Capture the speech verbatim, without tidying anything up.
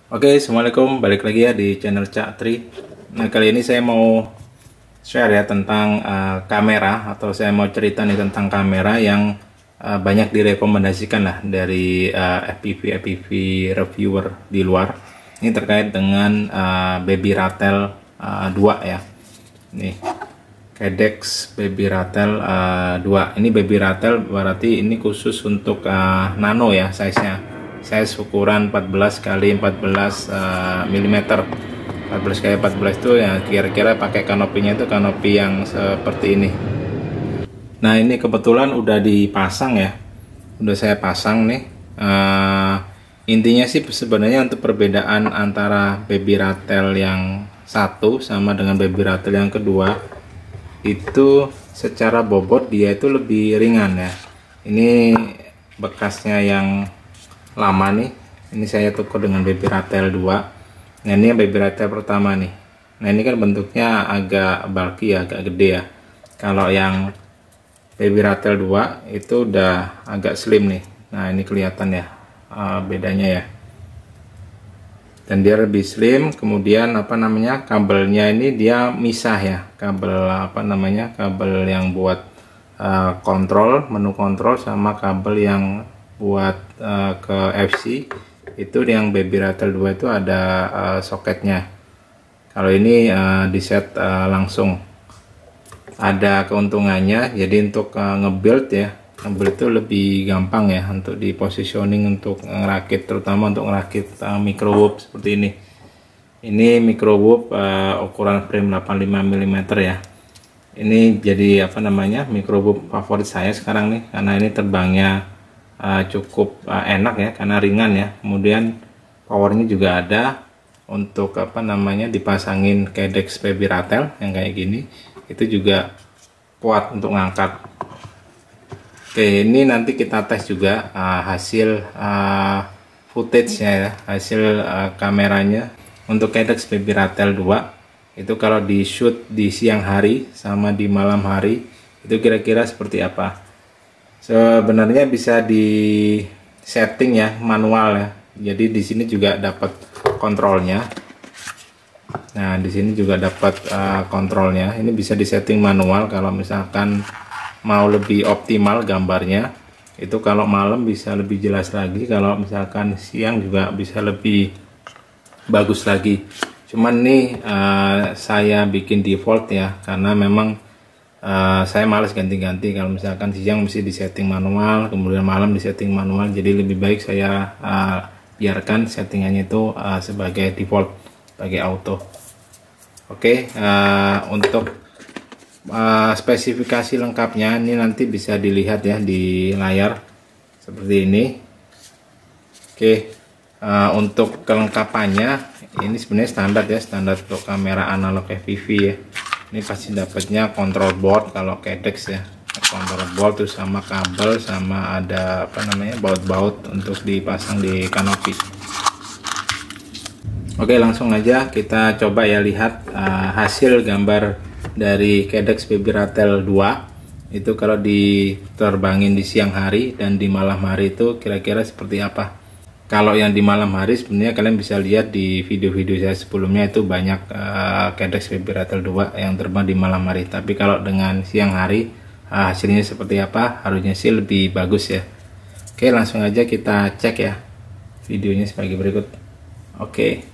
Oke, assalamualaikum, balik lagi ya di channel Cak Tri. Nah, kali ini saya mau share ya tentang uh, kamera, atau saya mau cerita nih tentang kamera yang uh, banyak direkomendasikan lah dari uh, F P V F P V reviewer di luar. Ini terkait dengan uh, Baby Ratel uh, dua ya. Nih, Cadex Baby Ratel uh, dua. Ini Baby Ratel berarti ini khusus untuk uh, nano ya size-nya. Size ukuran empat belas kali empat belas milimeter. empat belas kali empat belas itu ya kira-kira pakai kanopinya itu kanopi yang seperti ini. Nah, ini kebetulan udah dipasang ya. Udah saya pasang nih. Uh, intinya sih sebenarnya untuk perbedaan antara Baby Ratel yang satu sama dengan Baby Ratel yang kedua itu secara bobot dia itu lebih ringan ya. Ini bekasnya yang lama nih, ini saya tukar dengan Baby Ratel dua. Nah, ini Baby Ratel pertama nih. Nah, ini kan bentuknya agak bulky ya, agak gede ya. Kalau yang Baby Ratel dua itu udah agak slim nih. Nah, ini kelihatan ya uh, bedanya ya. Dan dia lebih slim. Kemudian apa namanya, kabelnya ini dia misah ya, kabel apa namanya, kabel yang buat uh, kontrol, menu kontrol, sama kabel yang buat uh, ke F C. Itu yang Baby Ratel dua itu ada uh, soketnya. Kalau ini uh, di set uh, langsung. Ada keuntungannya, jadi untuk uh, nge-build ya, nge-build itu lebih gampang ya untuk di positioning, untuk ngerakit, terutama untuk ngerakit uh, micro whoop seperti ini. Ini micro whoop uh, ukuran frame delapan puluh lima milimeter ya. Ini jadi apa namanya, micro whoop favorit saya sekarang nih, karena ini terbangnya Uh, cukup uh, enak ya, karena ringan ya. Kemudian powernya juga ada untuk apa namanya, dipasangin Cadex Baby Ratel yang kayak gini, itu juga kuat untuk ngangkat. Oke, ini nanti kita tes juga uh, hasil uh, footage-nya ya, hasil uh, kameranya untuk Cadex Baby Ratel dua. Itu kalau di shoot di siang hari sama di malam hari itu kira-kira seperti apa. Sebenarnya bisa di setting ya, manual ya. Jadi di sini juga dapat kontrolnya. Nah, di sini juga dapat uh, kontrolnya. Ini bisa di setting manual kalau misalkan mau lebih optimal gambarnya. Itu kalau malam bisa lebih jelas lagi, kalau misalkan siang juga bisa lebih bagus lagi. Cuman nih uh, saya bikin default ya, karena memang Uh, saya males ganti-ganti. Kalau misalkan siang mesti di setting manual, kemudian malam di setting manual, jadi lebih baik saya uh, biarkan settingannya itu uh, sebagai default, sebagai auto. Oke, okay, uh, untuk uh, spesifikasi lengkapnya ini nanti bisa dilihat ya di layar seperti ini. Oke, okay, uh, untuk kelengkapannya ini sebenarnya standar ya, standar untuk kamera analog F P V ya. Ini pasti dapatnya control board kalau Cadex ya, control board terus sama kabel, sama ada apa namanya, baut-baut untuk dipasang di kanopi. Oke, langsung aja kita coba ya lihat uh, hasil gambar dari Cadex Baby Ratel dua itu kalau diterbangin di siang hari dan di malam hari itu kira-kira seperti apa. Kalau yang di malam hari sebenarnya kalian bisa lihat di video-video saya sebelumnya, itu banyak uh, Cadex Baby Ratel dua yang terbang di malam hari. Tapi kalau dengan siang hari uh, hasilnya seperti apa, harusnya sih lebih bagus ya. Oke, langsung aja kita cek ya videonya sebagai berikut. Oke.